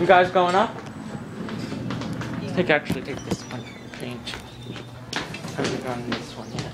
You guys going up? Actually take this one. Change. I'm going this one, yeah.